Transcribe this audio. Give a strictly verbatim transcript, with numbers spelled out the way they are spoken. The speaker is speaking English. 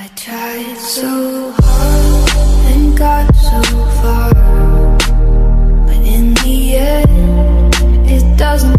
I tried so hard and got so far, but in the end, it doesn't